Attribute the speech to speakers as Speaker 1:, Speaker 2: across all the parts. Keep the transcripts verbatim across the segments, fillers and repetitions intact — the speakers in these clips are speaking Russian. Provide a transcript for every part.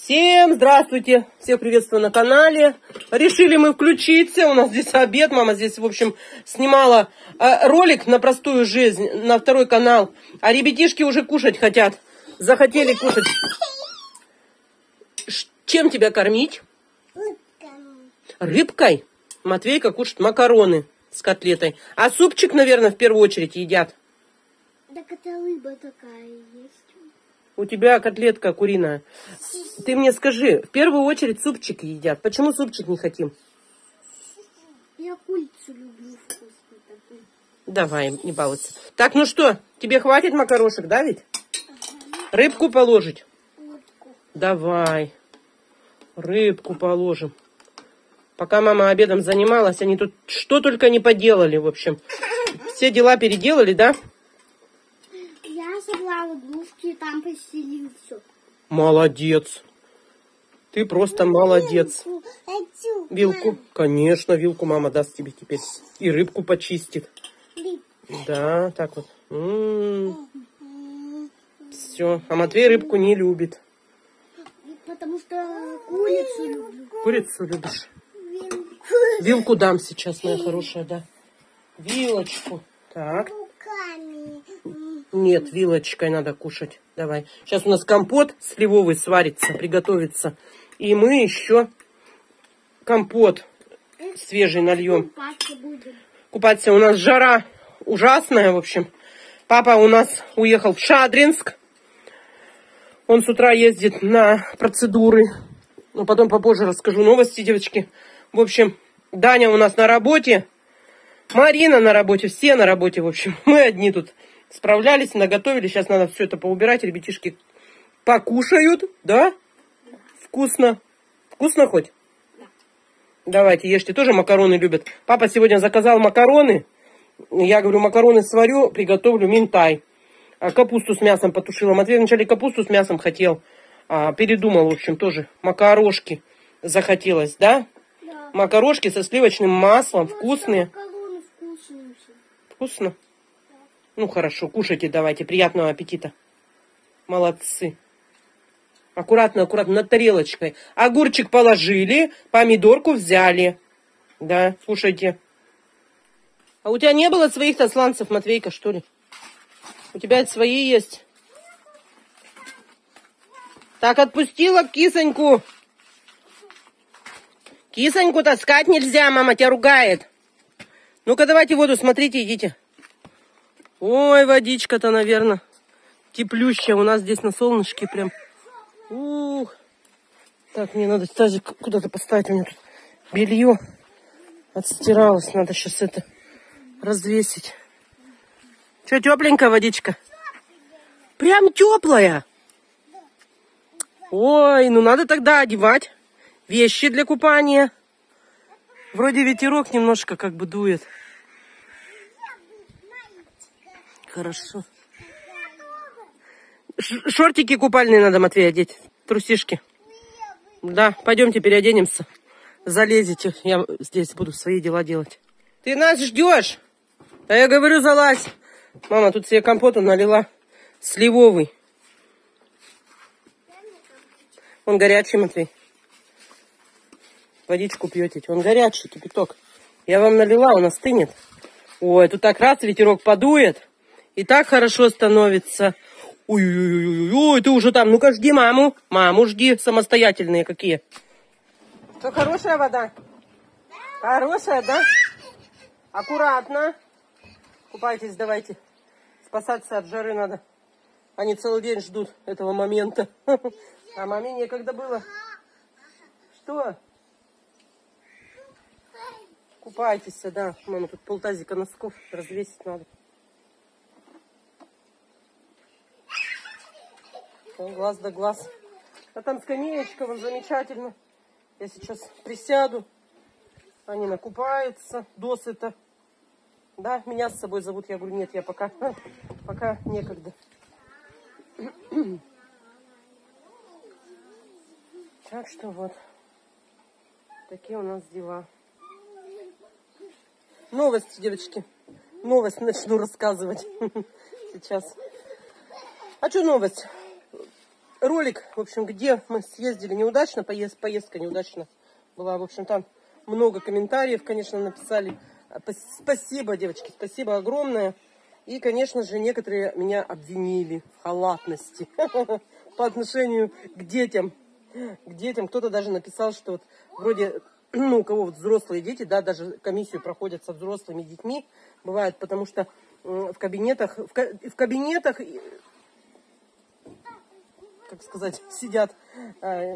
Speaker 1: Всем здравствуйте! Всех приветствую на канале. Решили мы включиться. У нас здесь обед. Мама здесь, в общем, снимала э, ролик на простую жизнь на второй канал. А ребятишки уже кушать хотят. Захотели кушать. Ш чем тебя кормить? Рыбкой. Матвейка кушает макароны с котлетой. А супчик, наверное, в первую очередь едят.
Speaker 2: Так это рыба такая есть.
Speaker 1: У тебя котлетка куриная. Ты мне скажи, в первую очередь супчик едят. Почему супчик не хотим?
Speaker 2: Я курицу люблю вкусную такую.
Speaker 1: Давай, не балуйся. Так, ну что, тебе хватит макарошек, да ведь? Ага. Рыбку положить?
Speaker 2: Рыбку.
Speaker 1: Давай. Рыбку положим. Пока мама обедом занималась, они тут что только не поделали, в общем. Все дела переделали, да?
Speaker 2: Я собрала игрушки и там постелил все.
Speaker 1: Молодец. Ты просто молодец.
Speaker 2: Вилку. Хочу,
Speaker 1: Вилку?
Speaker 2: мам.
Speaker 1: Конечно, вилку мама даст тебе теперь. И рыбку почистит.
Speaker 2: Рыбку.
Speaker 1: Да, так вот. М-м-м. Все. А Матвей рыбку не любит.
Speaker 2: Потому что курицу люблю.
Speaker 1: Курицу любишь?
Speaker 2: Вилку.
Speaker 1: Вилку дам сейчас, моя хорошая, да. Вилочку. Так.
Speaker 2: Руками.
Speaker 1: Нет, вилочкой надо кушать. Давай. Сейчас у нас компот сливовый сварится, приготовится. И мы еще компот свежий нальем.
Speaker 2: Купаться будем.
Speaker 1: Купаться. У нас жара ужасная, в общем. Папа у нас уехал в Шадринск. Он с утра ездит на процедуры. Но потом попозже расскажу новости, девочки. В общем, Даня у нас на работе. Марина на работе. Все на работе, в общем. Мы одни тут справлялись, наготовили. Сейчас надо все это поубирать. Ребятишки покушают, да? Вкусно. Вкусно хоть?
Speaker 2: Да.
Speaker 1: Давайте, ешьте. Тоже макароны любят. Папа сегодня заказал макароны. Я говорю, макароны сварю, приготовлю минтай. А капусту с мясом потушила. Матвей вначале капусту с мясом хотел. А, передумал, в общем, тоже. Макарошки захотелось, да?
Speaker 2: Да.
Speaker 1: Макарошки со сливочным маслом. Вкусные.
Speaker 2: Макароны вкусные.
Speaker 1: Вкусно? Ну, хорошо. Кушайте давайте. Приятного аппетита. Молодцы. Аккуратно, аккуратно, над тарелочкой. Огурчик положили, помидорку взяли. Да, кушайте. А у тебя не было своих-то сланцев, Матвейка, что ли? У тебя свои есть. Так, отпустила кисоньку. Кисоньку таскать нельзя, мама тебя ругает. Ну-ка, давайте воду, смотрите, идите. Ой, водичка-то, наверное, теплющая. У нас здесь на солнышке прям. Ух. Так, мне надо тазик куда-то поставить. У меня тут белье отстиралось. Надо сейчас это развесить. Что, тепленькая водичка? Прям теплая. Ой, ну надо тогда одевать вещи для купания. Вроде ветерок немножко как бы дует. Хорошо. Ш шортики купальные надо, Матвей, одеть. Трусишки. Да, пойдемте переоденемся. Залезете. Я здесь буду свои дела делать. Ты нас ждешь? А я говорю, залазь. Мама тут себе компоту налила. Сливовый. Он горячий, Матвей. Водичку пьете. Он горячий, кипяток. Я вам налила, он остынет. Ой, тут так раз ветерок подует. И так хорошо становится. Ой-ой-ой, ты уже там. Ну-ка, жди маму. Маму жди. Самостоятельные какие. Что, хорошая вода? Хорошая, да? Аккуратно. Купайтесь, давайте. Спасаться от жары надо. Они целый день ждут этого момента. А маме некогда было. Что? Купайтесь, да. Мама, тут полтазика носков развесить надо. Глаз да глаз. А там скамеечка, вон замечательно. Я сейчас присяду. Они накупаются досыта. Да, меня с собой зовут. Я говорю, нет, я пока, пока некогда. Так что вот. Такие у нас дела. Новости, девочки. Новость начну рассказывать. Сейчас. А что новость? ролик, в общем, где мы съездили неудачно, поезд, поездка неудачно была. В общем, там много комментариев, конечно, написали. Спасибо, девочки, спасибо огромное. И, конечно же, некоторые меня обвинили в халатности по отношению к детям. К детям. Кто-то даже написал, что вот вроде, ну, у кого вот взрослые дети, да, даже комиссию проходят со взрослыми детьми, бывает, потому что в кабинетах, в, в кабинетах, как сказать, сидят, э,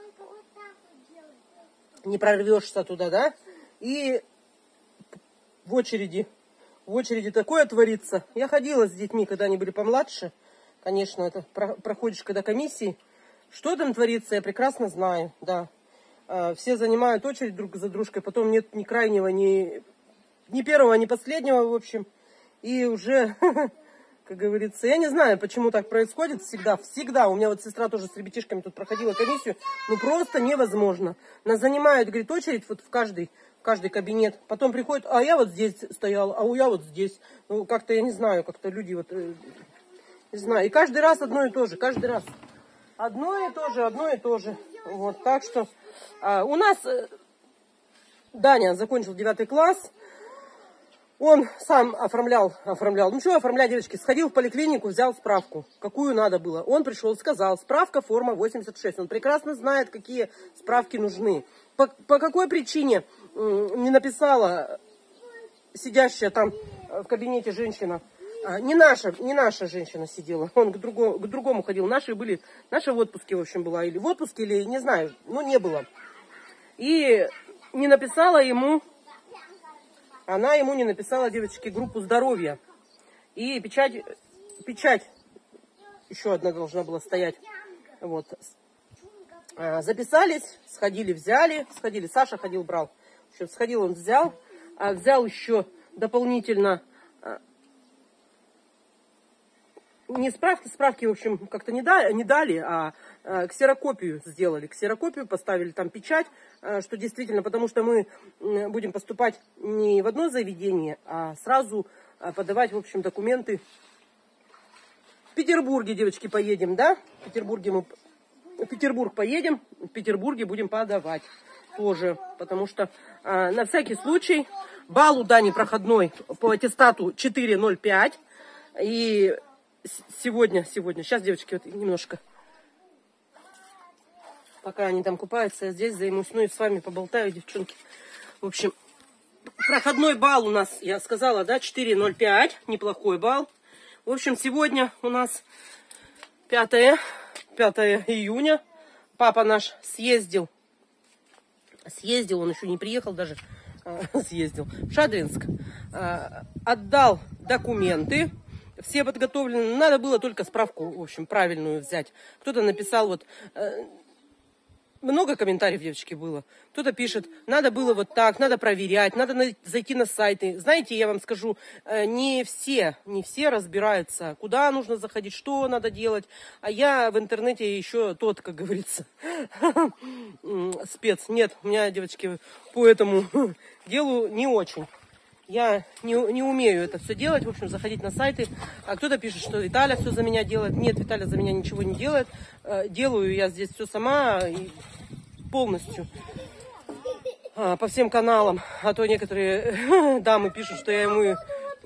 Speaker 1: не прорвешься туда, да, и в очереди, в очереди такое творится. Я ходила с детьми, когда они были помладше, конечно, это про, проходишь, когда комиссии, что там творится, я прекрасно знаю, да. Э, все занимают очередь друг за дружкой, потом нет ни крайнего, ни, ни первого, ни последнего, в общем, и уже... Как говорится, я не знаю, почему так происходит всегда, всегда. У меня вот сестра тоже с ребятишками тут проходила комиссию, ну просто невозможно. Нас занимают, говорит, очередь вот в каждый, в каждый кабинет. Потом приходит, а я вот здесь стояла, а у я вот здесь. Ну как-то, я не знаю, как-то люди вот, не знаю. И каждый раз одно и то же, каждый раз. Одно и то же, одно и то же. Вот, так что а, у нас Даня закончил девятый класс. Он сам оформлял, оформлял. Ну что оформлять, девочки? Сходил в поликлинику, взял справку, какую надо было. Он пришел, сказал, справка форма восемьдесят шесть. Он прекрасно знает, какие справки нужны. По, по какой причине не написала сидящая там в кабинете женщина? Не наша, не наша женщина сидела. Он к другому, к другому ходил. Наши были, наша в отпуске, в общем, была. Или в отпуске, или не знаю, ну не было. И не написала ему... Она ему не написала, девочки, группу здоровья. И печать, печать еще одна должна была стоять. Вот. Записались, сходили, взяли. Сходили, Саша ходил, брал. В общем, сходил, он взял. А взял еще дополнительно... Не справки, справки, в общем, как-то не дали, не дали, а, а ксерокопию сделали. Ксерокопию, поставили там печать, а, что действительно, потому что мы будем поступать не в одно заведение, а сразу а, подавать, в общем, документы. В Петербурге, девочки, поедем, да? В Петербурге мы... В Петербург поедем, в Петербурге будем подавать тоже, потому что а, на всякий случай балл у Дани проходной по аттестату четыре ноль пять, и... Сегодня, сегодня. Сейчас, девочки, вот немножко. Пока они там купаются, я здесь займусь. Ну и с вами поболтаю, девчонки. В общем, проходной балл у нас, я сказала, да, четыре ноль пять. Неплохой балл. В общем, сегодня у нас пятое июня. Папа наш съездил. Съездил, он еще не приехал даже. Съездил в Шадринск. Отдал документы. Все подготовлены. Надо было только справку, в общем, правильную взять. Кто-то написал, вот, э, много комментариев, девочки, было. Кто-то пишет, надо было вот так, надо проверять, надо на, зайти на сайты. Знаете, я вам скажу, э, не все, не все разбираются, куда нужно заходить, что надо делать. А я в интернете еще тот, как говорится, спец. Нет, у меня, девочки, по этому делу не очень. Я не, не умею это все делать, в общем, заходить на сайты. А кто-то пишет, что Виталя все за меня делает. Нет, Виталя за меня ничего не делает. Делаю я здесь все сама и полностью. По всем каналам. А то некоторые дамы пишут, что я ему,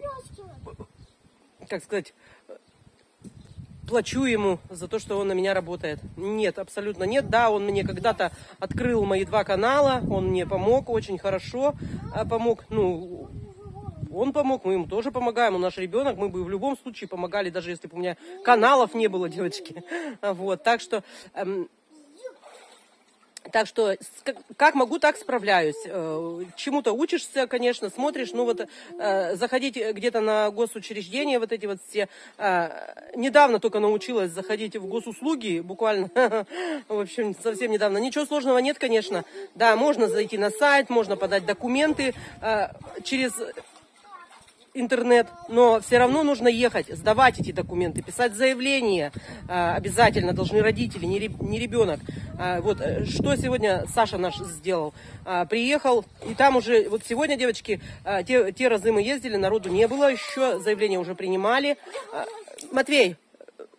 Speaker 1: как сказать, плачу ему за то, что он на меня работает. Нет, абсолютно нет. Да, он мне когда-то открыл мои два канала. Он мне помог очень хорошо. Помог, ну... Он помог, мы ему тоже помогаем, он наш ребенок, мы бы в любом случае помогали, даже если бы у меня каналов не было, девочки. Вот, так что, эм, так что, как могу, так справляюсь. Э, чему-то учишься, конечно, смотришь, ну вот, э, заходить где-то на госучреждения, вот эти вот все, э, недавно только научилась заходить в госуслуги, буквально, в общем, совсем недавно. Ничего сложного нет, конечно. Да, можно зайти на сайт, можно подать документы э, через... интернет, но все равно нужно ехать, сдавать эти документы, писать заявление, обязательно должны родители, не ребенок. Вот что сегодня Саша наш сделал. Приехал, и там уже, вот сегодня, девочки, те, те разы мы ездили, народу не было еще, заявление уже принимали. Матвей,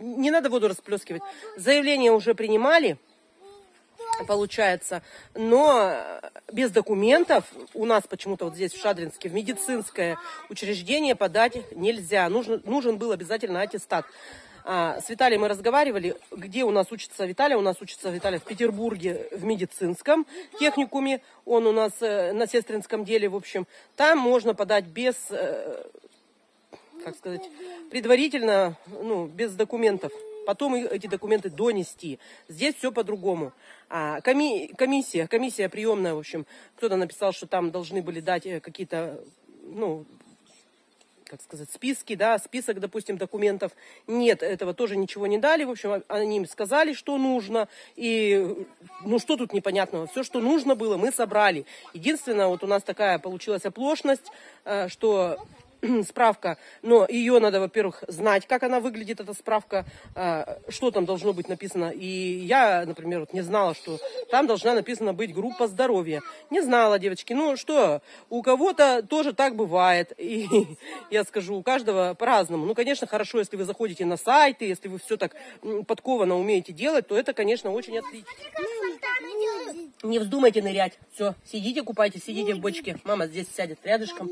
Speaker 1: не надо воду расплескивать. Заявление уже принимали, получается, но без документов у нас почему-то вот здесь в Шадринске в медицинское учреждение подать нельзя. Нужен, нужен был обязательно аттестат. А, с Виталием мы разговаривали, где у нас учится Виталий. У нас учится Виталий в Петербурге в медицинском техникуме. Он у нас э, на сестринском деле, в общем. Там можно подать без, э, как сказать, предварительно, ну, без документов. Потом эти документы донести. Здесь все по-другому. А, коми комиссия, комиссия приемная, в общем, кто-то написал, что там должны были дать какие-то, ну, как сказать, списки, да, список, допустим, документов. Нет, этого тоже ничего не дали. В общем, они им сказали, что нужно. И, ну, что тут непонятного? Все, что нужно было, мы собрали. Единственное, вот у нас такая получилась оплошность, что справка, но ее надо, во-первых, знать, как она выглядит, эта справка, что там должно быть написано. И я, например, вот не знала, что там должна написана быть группа здоровья. Не знала, девочки. Ну что, у кого-то тоже так бывает. И я скажу, у каждого по-разному. Ну, конечно, хорошо, если вы заходите на сайты, если вы все так подкованно умеете делать, то это, конечно, очень отлично. Не вздумайте нырять. Все, сидите, купайтесь, сидите в бочке. Мама здесь сядет рядышком.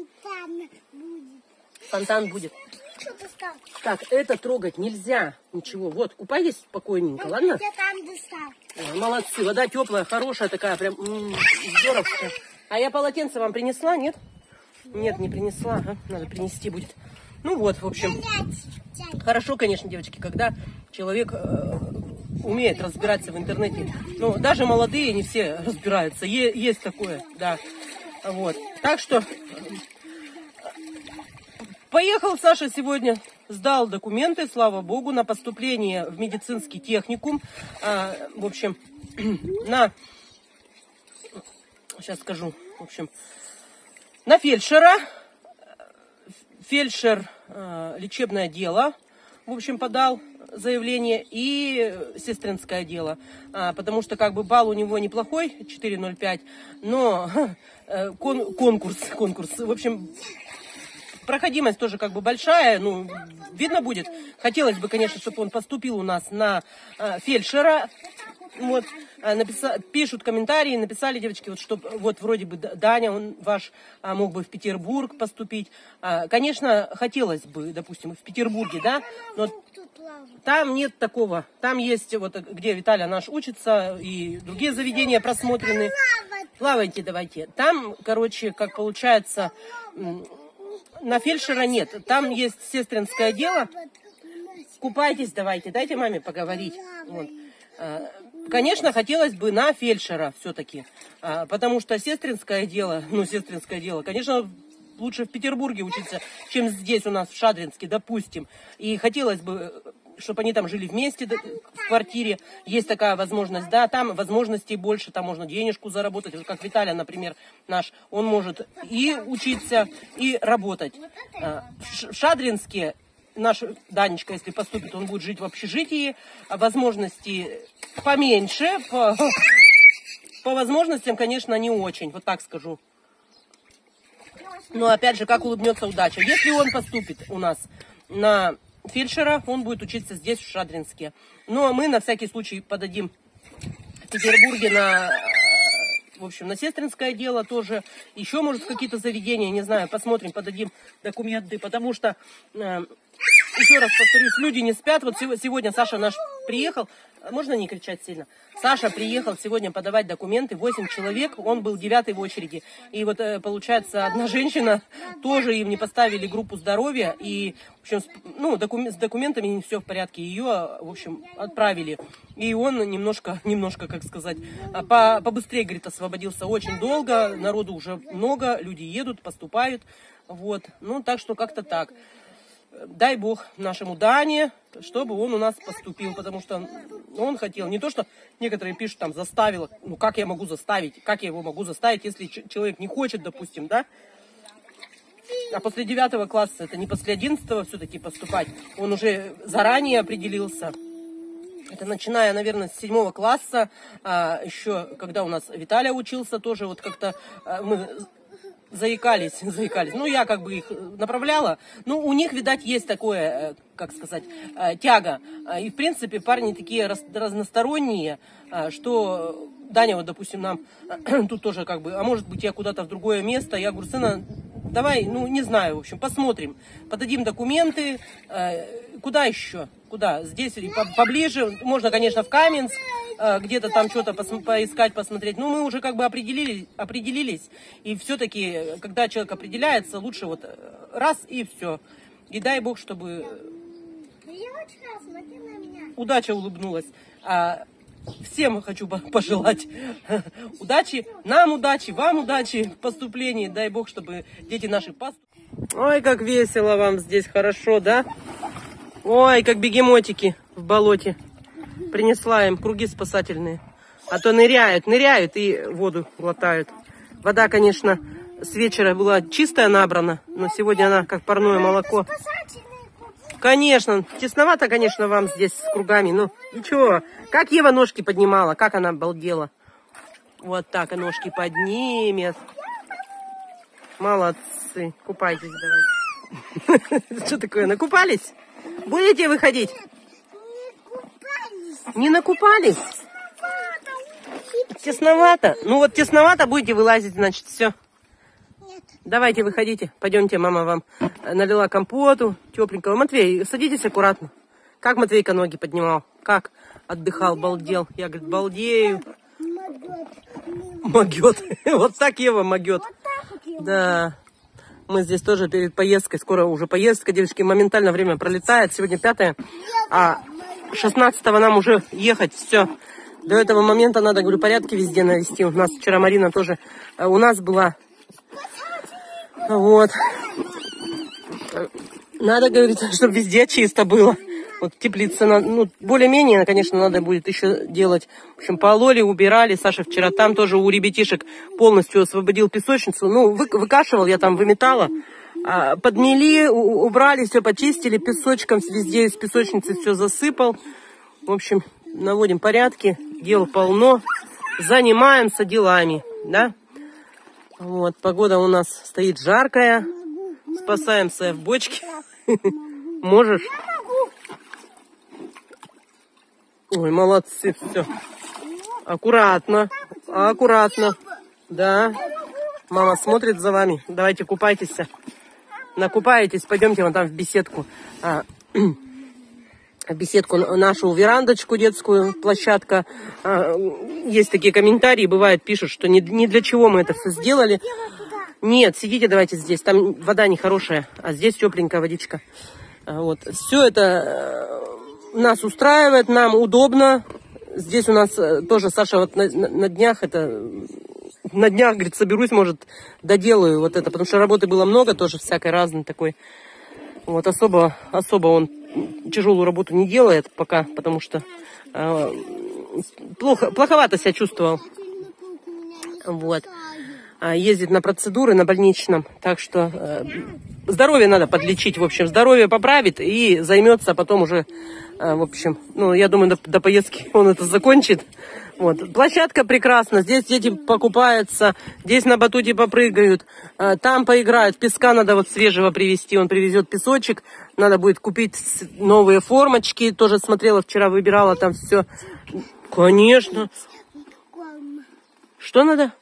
Speaker 1: Фонтан будет. Так, это трогать нельзя. Ничего. Вот, купайтесь спокойненько, ладно?
Speaker 2: Я там достал.
Speaker 1: Молодцы. Вода теплая, хорошая такая, прям здорово. А я полотенце вам принесла, нет? Нет, не принесла. Ага, надо принести будет. Ну вот, в общем. Хорошо, конечно, девочки, когда человек э, умеет разбираться в интернете. Ну, даже молодые не все разбираются. Е есть такое, да. Вот. Так что... Поехал Саша сегодня, сдал документы, слава богу, на поступление в медицинский техникум. А, в общем, на, сейчас скажу, в общем, на фельдшера, фельдшер а, лечебное дело, в общем, подал заявление, и сестринское дело, а, потому что как бы балл у него неплохой, четыре ноль пять, но кон, конкурс, конкурс, в общем... Проходимость тоже как бы большая, ну, видно будет. Хотелось бы, конечно, чтобы он поступил у нас на э, фельдшера. Вот, э, написа... пишут комментарии, написали девочки, вот, что вот вроде бы Даня, он ваш а, мог бы в Петербург поступить. А, конечно, хотелось бы, допустим, в Петербурге, да, но там нет такого. Там есть, вот где Виталий наш учится, и другие заведения просмотрены. Плавайте давайте. Там, короче, как получается... На фельдшера нет. Там есть сестринское дело. Купайтесь давайте. Дайте маме поговорить. Вот. Конечно, хотелось бы на фельдшера все-таки. Потому что сестринское дело, ну, сестринское дело, конечно, лучше в Петербурге учиться, чем здесь у нас в Шадринске, допустим. И хотелось бы, чтобы они там жили вместе в квартире. Есть такая возможность, да, там возможностей больше, там можно денежку заработать. Вот как Виталий, например, наш, он может и учиться, и работать. В Шадринске наш Данечка, если поступит, он будет жить в общежитии. Возможности поменьше, по, по возможностям, конечно, не очень, вот так скажу. Но опять же, как улыбнется удача. Если он поступит у нас на фельдшера, он будет учиться здесь, в Шадринске. Ну, а мы на всякий случай подадим в Петербурге на, в общем, на сестринское дело тоже. Еще, может, какие-то заведения, не знаю, посмотрим, подадим документы, потому что, э, еще раз повторюсь, люди не спят. Вот сегодня Саша наш приехал, можно не кричать сильно? Саша приехал сегодня подавать документы, восемь человек, он был девятый в очереди. И вот, получается, одна женщина, тоже им не поставили группу здоровья, и, в общем, ну, документ, с документами не все в порядке, ее, в общем, отправили. И он немножко, немножко, как сказать, по, побыстрее, говорит, освободился. Очень долго, народу уже много, люди едут, поступают, вот. Ну, так что как-то так. Дай бог нашему Дане, чтобы он у нас поступил, потому что он хотел. Не то, что некоторые пишут, там, заставила. Ну, как я могу заставить? Как я его могу заставить, если человек не хочет, допустим, да? А после девятого класса, это не после одиннадцатого все-таки поступать. Он уже заранее определился. Это начиная, наверное, с седьмого класса. А еще, когда у нас Виталий учился, тоже вот как-то мы... заикались, заикались. Ну, я как бы их направляла. Ну, у них, видать, есть такое, как сказать, тяга. И, в принципе, парни такие раз, разносторонние, что Даня, вот, допустим, нам тут тоже как бы, а может быть, я куда-то в другое место. Я говорю, сына, давай, ну, не знаю, в общем, посмотрим. Подадим документы. Куда еще? Куда? Здесь или поближе. Можно, конечно, в Каменск. Где-то там что-то поискать, посмотреть. Но мы уже как бы определились, определились. И все-таки, когда человек определяется, лучше вот раз и все. И дай Бог, чтобы удача улыбнулась. А всем хочу пожелать удачи. Нам удачи, вам удачи в поступлении. Дай Бог, чтобы дети наши поступили. Ой, как весело вам здесь, хорошо, да? Ой, как бегемотики в болоте. Принесла им круги спасательные. А то ныряют, ныряют и воду глотают. Вода, конечно, с вечера была чистая набрана, но сегодня она как парное молоко. Конечно, тесновато, конечно, вам здесь с кругами. Но ничего, как Ева ножки поднимала, как она обалдела. Вот так, и ножки поднимет. Молодцы. Купайтесь давайте. Что такое, накупались? Будете выходить? Не накупались? Тесновато? Ну вот тесновато, будете вылазить, значит, все. Нет. Давайте выходите. Пойдемте, мама вам налила компоту тепленького. Матвей, садитесь аккуратно. Как Матвейка ноги поднимал? Как отдыхал, балдел? Я, говорит, балдею. Могет. Вот так Ева могет. Да. Мы здесь тоже перед поездкой. Скоро уже поездка, девочки. Моментально время пролетает. Сегодня пятое. А шестнадцатого нам уже ехать, все. До этого момента надо, говорю, порядки везде навести. У нас вчера Марина тоже у нас была. Вот. Надо, говорить, чтобы везде чисто было. Вот теплица, ну, более-менее, конечно, надо будет еще делать. В общем, пололи, убирали. Саша вчера там тоже у ребятишек полностью освободил песочницу. Ну, вы, выкашивал, я там выметала. Подмели, убрали, все почистили, песочком везде из песочницы все засыпал. В общем, наводим порядки, дел полно, занимаемся делами, да. Вот, погода у нас стоит жаркая, спасаемся в бочке. Можешь? Ой, молодцы, все. Аккуратно, аккуратно, да. Мама смотрит за вами, давайте купайтесь. Накупаетесь, пойдемте вон там в беседку. А, в беседку нашу верандочку детскую, площадка. А, есть такие комментарии, бывает, пишут, что не, не для чего мы это все сделали. Нет, сидите давайте здесь, там вода нехорошая, а здесь тепленькая водичка. А, вот. Все это нас устраивает, нам удобно. Здесь у нас тоже Саша вот на, на, на днях это... На днях, говорит, соберусь, может, доделаю вот это, потому что работы было много, тоже всякой разной такой. Вот, особо, особо он тяжелую работу не делает пока, потому что э, плохо, плоховато себя чувствовал. Вот. А ездит на процедуры, на больничном, так что э, здоровье надо подлечить, в общем, здоровье поправит и займется потом уже, э, в общем, ну, я думаю, до, до поездки он это закончит. Вот. Площадка прекрасна, здесь дети покупаются, здесь на батуте попрыгают, там поиграют, песка надо вот свежего привезти, он привезет песочек, надо будет купить новые формочки, тоже смотрела вчера, выбирала там все. Конечно. Что надо?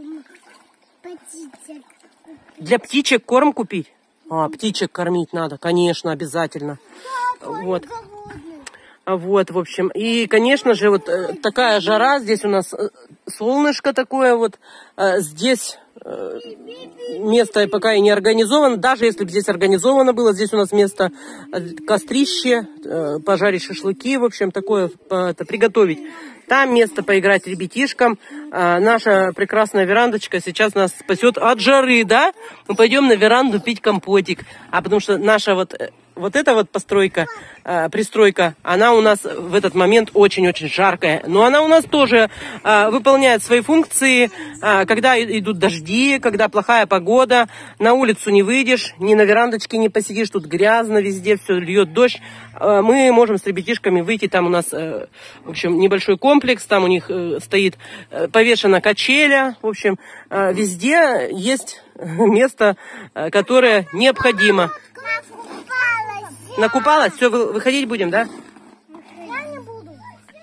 Speaker 1: Для птичек корм купить? А, птичек кормить надо, конечно, обязательно. Вот. Вот, в общем, и, конечно же, вот такая жара, здесь у нас солнышко такое вот, здесь место пока и не организовано, даже если бы здесь организовано было, здесь у нас место кострище, пожарить шашлыки, в общем, такое это, приготовить. Там место поиграть ребятишкам. Наша прекрасная верандочка сейчас нас спасет от жары, да? Мы пойдем на веранду пить компотик, а потому что наша вот... вот эта вот постройка, э, пристройка, она у нас в этот момент очень-очень жаркая. Но она у нас тоже э, выполняет свои функции, э, когда идут дожди, когда плохая погода, на улицу не выйдешь, ни на верандочке не посидишь, тут грязно, везде все льет дождь. Э, мы можем с ребятишками выйти, там у нас, э, в общем, небольшой комплекс, там у них э, стоит э, повешена качеля, в общем, э, везде есть место, э, которое необходимо. Накупалась? Все, выходить будем, да?
Speaker 2: Я не буду.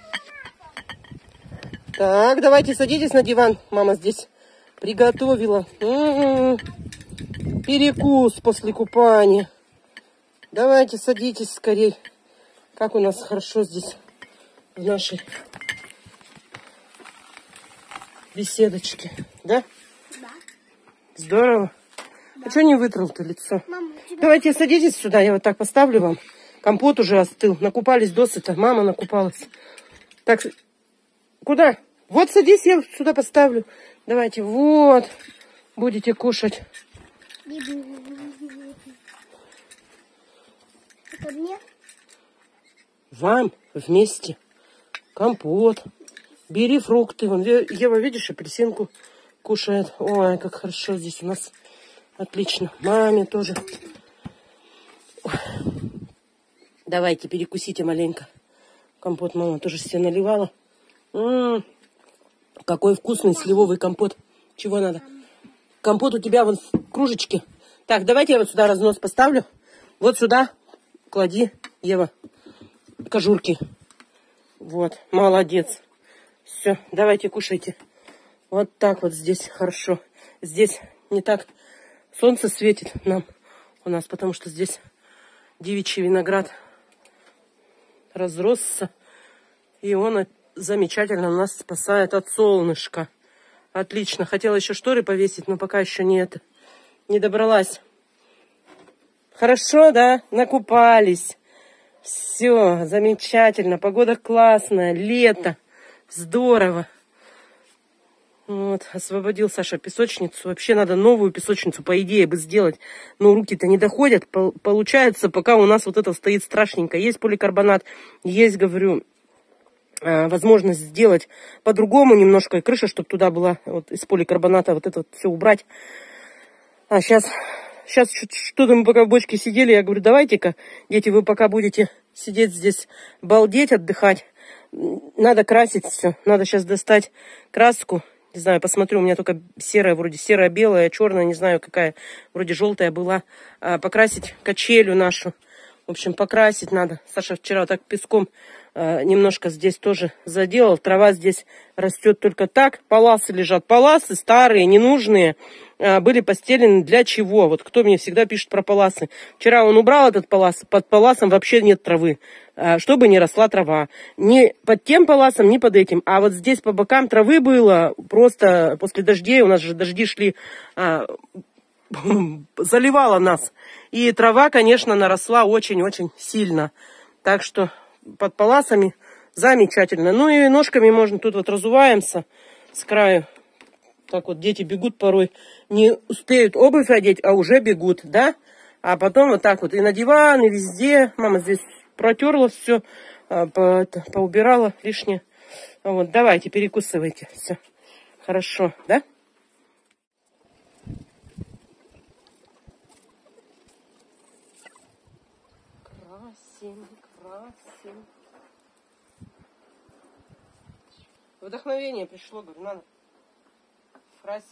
Speaker 1: Так, давайте садитесь на диван. Мама здесь приготовила. М-м-м. Перекус после купания. Давайте садитесь скорей. Как у нас хорошо здесь в нашей беседочке. Да?
Speaker 2: Да.
Speaker 1: Здорово.
Speaker 2: Да.
Speaker 1: А что не вытрал-то лицо?
Speaker 2: Мама, тебя...
Speaker 1: Давайте садитесь сюда, я вот так поставлю вам. Компот уже остыл. Накупались досыта. Мама накупалась. Так, куда? Вот садись, я сюда поставлю. Давайте, вот. Будете кушать.
Speaker 2: Это мне?
Speaker 1: Вам вместе. Компот. Бери фрукты. Вон, Ева, видишь, апельсинку кушает. Ой, как хорошо здесь у нас. Отлично. Маме тоже. Ой. Давайте, перекусите маленько. Компот мама тоже себе наливала. М-м-м. Какой вкусный сливовый компот. Чего надо? Компот у тебя вон в кружечке. Так, давайте я вот сюда разнос поставлю. Вот сюда клади, Ева, кожурки. Вот, молодец. Все, давайте кушайте. Вот так вот здесь хорошо. Здесь не так солнце светит нам у нас, потому что здесь девичий виноград разросся. И он замечательно нас спасает от солнышка. Отлично. Хотела еще шторы повесить, но пока еще не это. Не добралась. Хорошо, да? Накупались. Все, замечательно. Погода классная. Лето. Здорово. Вот, освободил Саша песочницу. Вообще надо новую песочницу, по идее, бы сделать. Но руки-то не доходят. Получается, пока у нас вот это стоит страшненько. Есть поликарбонат, есть, говорю, возможность сделать по-другому немножко. И крыша, чтобы туда была вот из поликарбоната вот это вот все убрать. А сейчас, сейчас что-то мы пока в бочке сидели. Я говорю, давайте-ка, дети, вы пока будете сидеть здесь, балдеть, отдыхать. Надо красить все. Надо сейчас достать краску. Не знаю, посмотрю, у меня только серая, вроде серая, белая, черная, не знаю какая, вроде желтая была. А, покрасить качелю нашу. В общем, покрасить надо. Саша вчера так песком а, немножко здесь тоже заделал. Трава здесь растет только так. Паласы лежат. Паласы старые, ненужные, а, были постелены для чего? Вот кто мне всегда пишет про паласы. Вчера он убрал этот палас. Под паласом вообще нет травы. Чтобы не росла трава. Ни под тем паласом, ни под этим. А вот здесь по бокам травы было просто после дождей. У нас же дожди шли, а, заливало нас. И трава, конечно, наросла очень-очень сильно. Так что под паласами замечательно. Ну и ножками можно. Тут вот разуваемся с краю. Так вот дети бегут порой. Не успеют обувь одеть, а уже бегут, да? А потом вот так вот и на диван, и везде. Мама здесь протерла все, по, это, поубирала лишнее. Вот, давайте, перекусывайте. Все хорошо, да? Красим, красим. Вдохновение пришло, говорю, надо красить.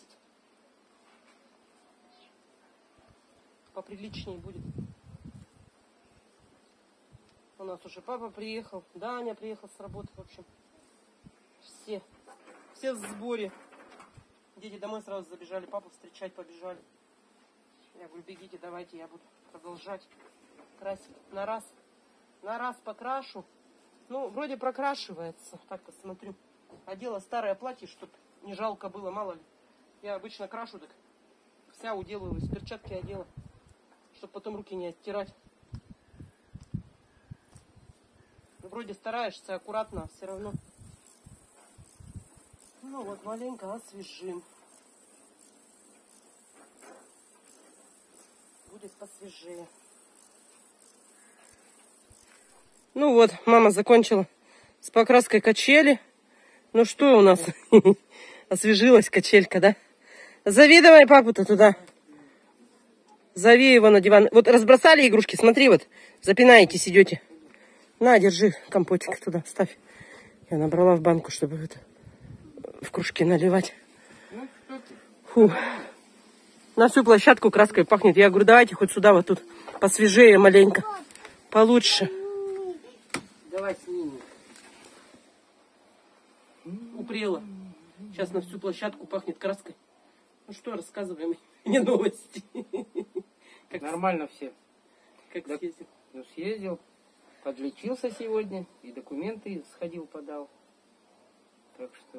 Speaker 1: Поприличнее будет. У нас уже папа приехал, Даня приехал с работы, в общем. Все, все в сборе. Дети домой сразу забежали, папу встречать побежали. Я говорю, бегите, давайте, я буду продолжать красить. На раз, на раз покрашу. Ну, вроде прокрашивается, так посмотрю. Одела старое платье, чтобы не жалко было, мало ли. Я обычно крашу, так вся уделываюсь, перчатки одела, чтобы потом руки не оттирать. Вроде стараешься аккуратно, а все равно. Ну вот, маленько освежим. Будет посвежее. Ну вот, мама закончила с покраской качели. Ну что у нас? Освежилась качелька, да? Зови давай папу-то туда. Зови его на диван. Вот разбросали игрушки, смотри, вот запинаетесь, идете. На, держи компотик туда, ставь. Я набрала в банку, чтобы это в кружки наливать. Фу. На всю площадку краской пахнет. Я говорю, давайте хоть сюда вот тут посвежее маленько. Получше. Давай снимем. Упрела. Сейчас на всю площадку пахнет краской. Ну что, рассказываем мне новости.
Speaker 3: Как нормально все.
Speaker 1: Как
Speaker 3: да,
Speaker 1: съездил?
Speaker 3: Ну, съездил. Подлечился сегодня. И документы сходил, подал. Так что...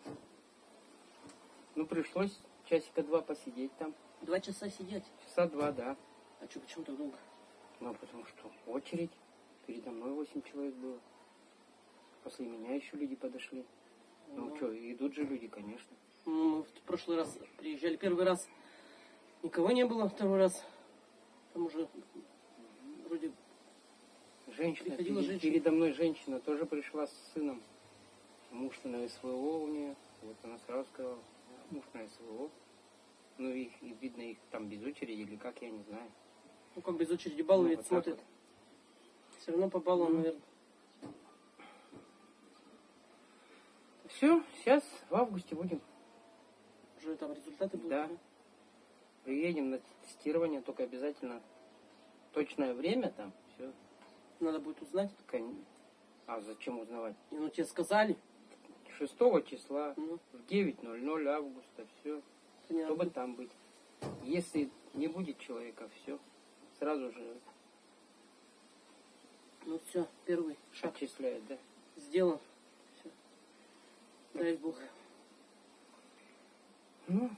Speaker 3: Ну, пришлось часика два посидеть там.
Speaker 1: Два часа сидеть?
Speaker 3: Часа два, да.
Speaker 1: А что, почему так долго?
Speaker 3: Ну, потому что очередь. Передо мной восемь человек было. После меня еще люди подошли. Ну, ну что, идут же люди, конечно.
Speaker 1: Ну, мы в прошлый раз приезжали. Первый раз никого не было. Второй раз там уже вроде
Speaker 3: женщина,
Speaker 1: приходила
Speaker 3: перед,
Speaker 1: женщина.
Speaker 3: Передо мной женщина тоже пришла с сыном. Муж на СВО у нее. Вот она сразу сказала, муж на СВО. Ну, их, и видно, их там без очереди или как, я не знаю.
Speaker 1: Ну, как без очереди баллы
Speaker 3: ну,
Speaker 1: ведь
Speaker 3: вот
Speaker 1: смотрят.
Speaker 3: Вот.
Speaker 1: Все равно по баллам, mm. наверное.
Speaker 3: Все, сейчас в августе будем.
Speaker 1: Уже там результаты будут?
Speaker 3: Да. Приедем на тестирование, только обязательно точное время там. Все.
Speaker 1: Надо будет узнать.
Speaker 3: А зачем узнавать?
Speaker 1: И, ну, тебе сказали.
Speaker 3: шестого числа,
Speaker 1: ну.
Speaker 3: в девять ноль ноль августа, все.
Speaker 1: Понятно.
Speaker 3: Чтобы там быть. Если не будет человека, все. Сразу же.
Speaker 1: Ну все, первый шаг.
Speaker 3: Отчисляет, да?
Speaker 1: Сделан. Все. Дай Бог.
Speaker 3: Ну,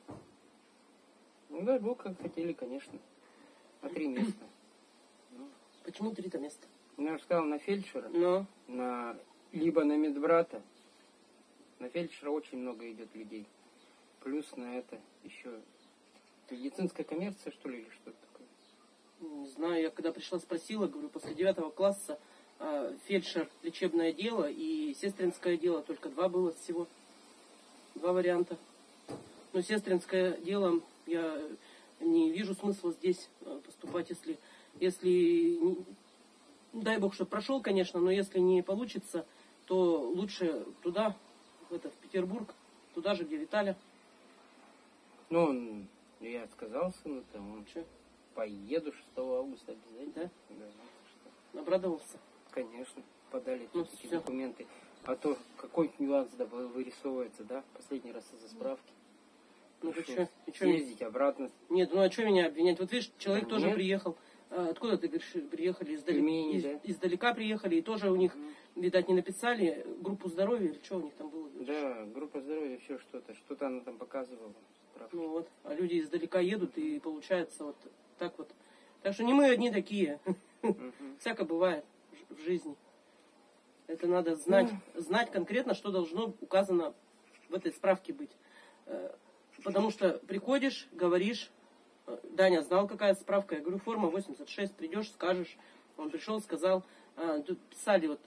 Speaker 3: ну, дай Бог, как хотели, конечно. На три места.
Speaker 1: Ну. Почему три-то места?
Speaker 3: Ну, я же сказал, на фельдшера.
Speaker 1: Но.
Speaker 3: На, либо на медбрата. На фельдшера очень много идет людей. Плюс на это еще медицинская коммерция, что ли, или что-то такое?
Speaker 1: Не знаю, я когда пришла, спросила, говорю, после девятого класса э, фельдшер, лечебное дело и сестринское дело, только два было всего. Два варианта. Но сестринское дело я не вижу смысла здесь поступать, если, если дай Бог, что прошел, конечно, но если не получится, то лучше туда, в, это, в Петербург, туда же, где Виталя.
Speaker 3: Ну, я сказал сыну, там, он
Speaker 1: Че?
Speaker 3: Поеду шестого августа обязательно.
Speaker 1: Да?
Speaker 3: Да, что?
Speaker 1: Обрадовался?
Speaker 3: Конечно, подали
Speaker 1: ну,
Speaker 3: такие документы. А то какой нюанс да, вырисовывается, да? Последний раз из-за справки.
Speaker 1: Ну ты что?
Speaker 3: Ездить обратно.
Speaker 1: Нет, ну а что меня обвинять? Вот видишь, человек
Speaker 3: да
Speaker 1: тоже
Speaker 3: нет.
Speaker 1: приехал. А, откуда ты говоришь, приехали? Издалека,
Speaker 3: Пельмени,
Speaker 1: из,
Speaker 3: да?
Speaker 1: Издалека приехали, и тоже у них, mm. видать, не написали группу здоровья, или что у них там было? Говоришь?
Speaker 3: Да, группа здоровья, все что-то. Что-то она там показывала. Справки.
Speaker 1: Ну вот, а люди издалека едут, и получается вот так вот. Так что не мы одни такие.
Speaker 3: Mm-hmm.
Speaker 1: Всяко бывает в жизни. Это надо знать, mm. знать конкретно, что должно указано в этой справке быть. Потому что приходишь, говоришь, Даня знал, какая справка. Я говорю, форма восемьдесят шесть, придешь, скажешь. Он пришел, сказал. Тут писали, вот,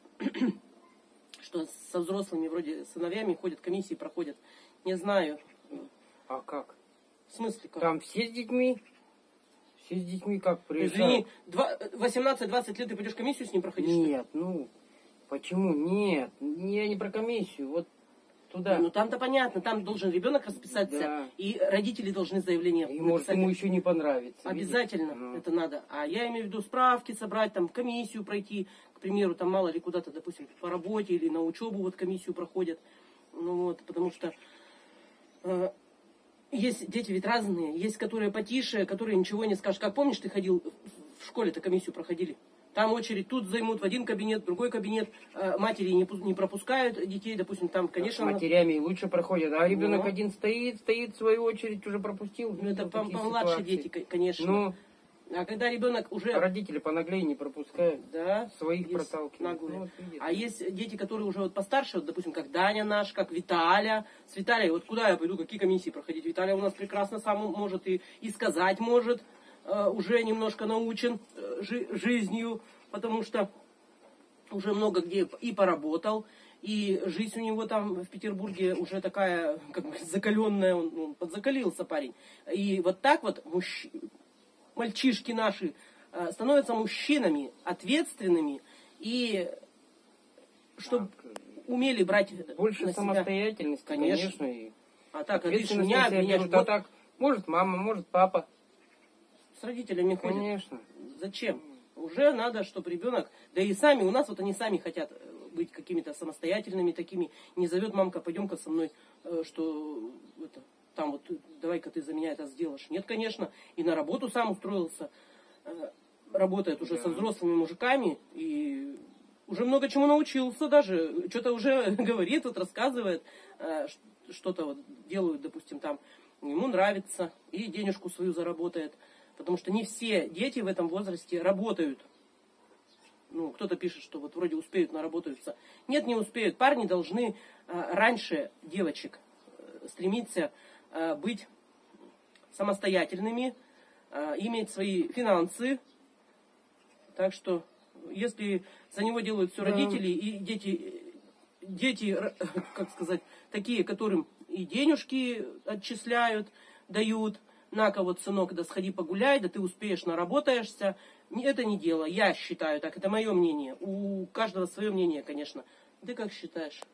Speaker 1: что со взрослыми, вроде сыновьями ходят, комиссии проходят. Не знаю.
Speaker 3: А как?
Speaker 1: В смысле как?
Speaker 3: Там все с детьми? Все с детьми как приезжают?
Speaker 1: Извини, восемнадцать-двадцать лет ты пойдешь комиссию с ним проходить?
Speaker 3: Нет, ну, почему? Нет, я не про комиссию, вот туда.
Speaker 1: Ну там-то понятно, там должен ребенок расписаться, да. И родители должны заявление
Speaker 3: и может ему еще не понравится.
Speaker 1: Обязательно видишь? Это надо. А я имею в виду справки собрать, там комиссию пройти, к примеру, там мало ли куда-то, допустим, по работе или на учебу вот комиссию проходят. Ну вот, потому что э, есть дети ведь разные, есть которые потише, которые ничего не скажут. Как помнишь, ты ходил в школе-то комиссию проходили? Там очередь, тут займут в один кабинет, в другой кабинет. Э, матери не, не пропускают детей, допустим, там, конечно...
Speaker 3: С матерями лучше проходят, а ребенок
Speaker 1: но...
Speaker 3: один стоит, стоит в свою очередь, уже пропустил.
Speaker 1: Ну, это помладше дети, конечно. Но... А когда ребенок уже...
Speaker 3: Родители понаглее не пропускают,
Speaker 1: да,
Speaker 3: своих проталкивают.
Speaker 1: Ну, вот, а есть дети, которые уже вот постарше, вот, допустим, как Даня наш, как Виталя. С Виталией, вот куда я пойду, какие комиссии проходить? Виталя у нас прекрасно сам может и, и сказать может. Уже немножко научен жи жизнью, потому что уже много где и поработал, и жизнь у него там в Петербурге уже такая, как бы закаленная, он, он подзакалился парень. И вот так вот мужч... мальчишки наши э, становятся мужчинами, ответственными, и чтобы умели брать
Speaker 3: Больше
Speaker 1: на себя.
Speaker 3: самостоятельности, конечно.
Speaker 1: Конечно.
Speaker 3: И
Speaker 1: А так, видишь,
Speaker 3: ответственность
Speaker 1: меня
Speaker 3: на себя
Speaker 1: обвиняешь.
Speaker 3: берут. А
Speaker 1: Вот
Speaker 3: так, может мама, может папа.
Speaker 1: с родителями ходят.
Speaker 3: Конечно.
Speaker 1: Зачем? Уже надо, чтобы ребенок, да и сами, у нас вот они сами хотят быть какими-то самостоятельными такими, не зовет мамка, пойдем-ка со мной, э, что это, там вот, давай-ка ты за меня это сделаешь. Нет, конечно, и на работу сам устроился, э, работает уже
Speaker 3: Да.
Speaker 1: со взрослыми мужиками, и уже много чему научился даже, что-то уже говорит, вот рассказывает, э, что-то вот делают, допустим, там, ему нравится, и денежку свою заработает. Потому что не все дети в этом возрасте работают. Ну, кто-то пишет, что вот вроде успеют, наработаются. Нет, не успеют. Парни должны а, раньше девочек а, стремиться а, быть самостоятельными, а, иметь свои финансы. Так что, если за него делают все
Speaker 3: Да.
Speaker 1: родители, и дети, дети, как сказать, такие, которым и денежки отчисляют, дают, на-ка вот, сынок, да сходи погуляй, да ты успеешь, наработаешься. Это не дело, я считаю так, это мое мнение. У каждого свое мнение, конечно. Ты как считаешь?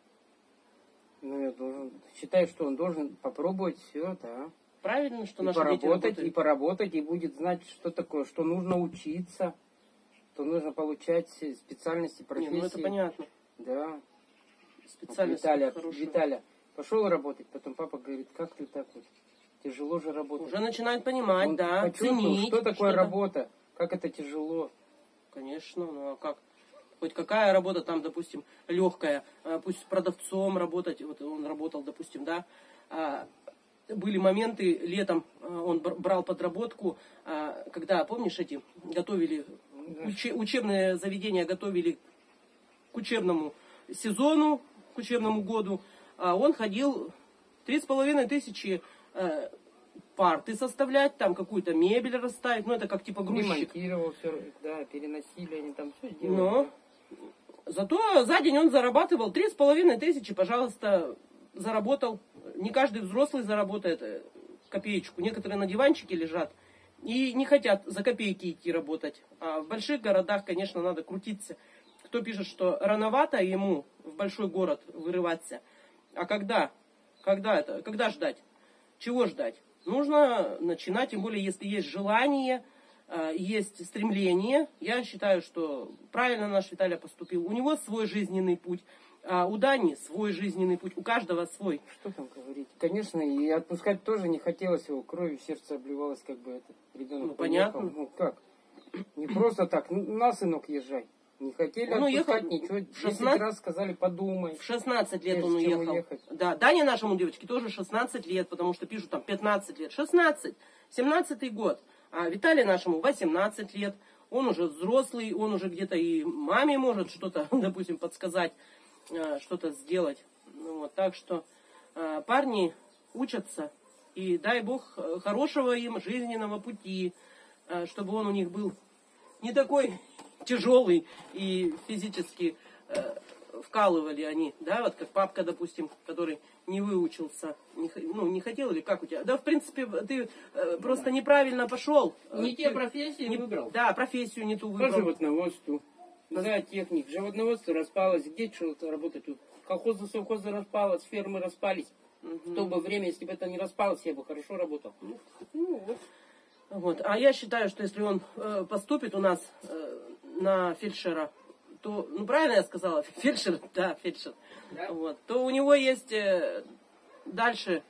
Speaker 3: Ну, я должен, считаю, что он должен попробовать все это, а?
Speaker 1: Правильно, что
Speaker 3: И
Speaker 1: наши дети
Speaker 3: поработать,
Speaker 1: работают?
Speaker 3: и поработать, и будет знать, что такое, что нужно учиться, что нужно получать специальности,
Speaker 1: Не,
Speaker 3: профессии.
Speaker 1: ну это понятно.
Speaker 3: Да.
Speaker 1: Специальность
Speaker 3: Виталя,
Speaker 1: хорошая.
Speaker 3: Виталя пошел работать, потом папа говорит, как ты так вот, тяжело же работать.
Speaker 1: Уже начинают понимать,
Speaker 3: Он
Speaker 1: да,
Speaker 3: почувствовал,
Speaker 1: ценить.
Speaker 3: что такое
Speaker 1: что-то.
Speaker 3: работа, как это тяжело.
Speaker 1: Конечно, ну а как? Хоть какая работа там, допустим, легкая, а, пусть продавцом работать, вот он работал, допустим, да, а, были моменты летом, а, он бр- брал подработку, а, когда, помнишь, эти готовили, уче- учебные заведения готовили к учебному сезону, к учебному году, а он ходил три с половиной тысячи э, парты составлять, там какую-то мебель расставить, ну это как типа грузчик.
Speaker 3: Ремонтировал все, да, переносили они там все делали.
Speaker 1: Но зато за день он зарабатывал три с половиной тысячи, пожалуйста, заработал. Не каждый взрослый заработает э, копеечку. Некоторые на диванчике лежат и не хотят за копейки идти работать. А в больших городах, конечно, надо крутиться. Кто пишет, что рановато ему в большой город вырываться. А когда? Когда это? Когда ждать? Чего ждать? Нужно начинать, тем более, если есть желание, есть стремление. Я считаю, что правильно наш Виталий поступил. У него свой жизненный путь, а у Дани свой жизненный путь. У каждого свой.
Speaker 3: Что там говорить? Конечно, и отпускать тоже не хотелось его. Кровью сердце обливалось, как бы этот ребенок
Speaker 1: Ну, понятно.
Speaker 3: приехал. Ну, как? Не просто так. На, сынок, езжай. Не хотели
Speaker 1: Он
Speaker 3: отпускать
Speaker 1: уехал
Speaker 3: ничего.
Speaker 1: в
Speaker 3: Десять
Speaker 1: шестнадцать
Speaker 3: раз сказали, подумай.
Speaker 1: В шестнадцать лет он
Speaker 3: Прежде чем
Speaker 1: уехал.
Speaker 3: уехать.
Speaker 1: Да, Дане нашему девочке тоже шестнадцать лет, потому что пишут там пятнадцать лет. шестнадцать. семнадцатый год. А Виталию нашему восемнадцать лет. Он уже взрослый, он уже где-то и маме может что-то, допустим, подсказать, что-то сделать. Ну, вот, так что э, парни учатся. И дай Бог хорошего им жизненного пути, э, чтобы он у них был не такой тяжелый и физически э, вкалывали они, да, вот как папка, допустим, который не выучился, не, ну, не хотел или как у тебя? Да, в принципе, ты э, просто неправильно пошел.
Speaker 3: Не
Speaker 1: Ты
Speaker 3: те профессии
Speaker 1: не-
Speaker 3: выбрал.
Speaker 1: Да, профессию не ту
Speaker 3: По
Speaker 1: выбрал.
Speaker 3: животноводству. Да, техник. Животноводство распалось. Где что-то работать? Тут колхозы, совхозы распалось, фермы распались. В то бы время, если бы это не распалось, я бы хорошо работал.
Speaker 1: Ну, вот. Вот. А я считаю, что если он э, поступит у нас э, на фельдшера, то, ну правильно я сказала, фельдшер, да, фельдшер,
Speaker 3: Да.
Speaker 1: вот, то у него есть э, дальше,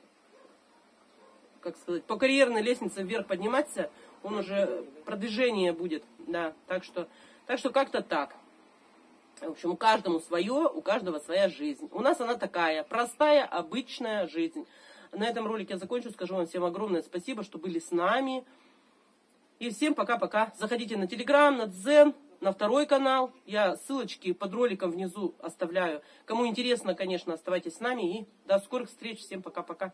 Speaker 1: как сказать, по карьерной лестнице вверх подниматься, он уже продвижение будет, да, так что, так что как-то так. В общем, у каждому свое, у каждого своя жизнь. У нас она такая, простая, обычная жизнь. На этом ролике я закончу, скажу вам всем огромное спасибо, что были с нами. И всем пока-пока. Заходите на Телеграм, на Дзен, на второй канал. Я ссылочки под роликом внизу оставляю. Кому интересно, конечно, оставайтесь с нами. И до скорых встреч. Всем пока-пока.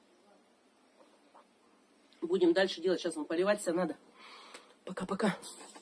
Speaker 1: Будем дальше делать. Сейчас вам поливать все надо. Пока-пока.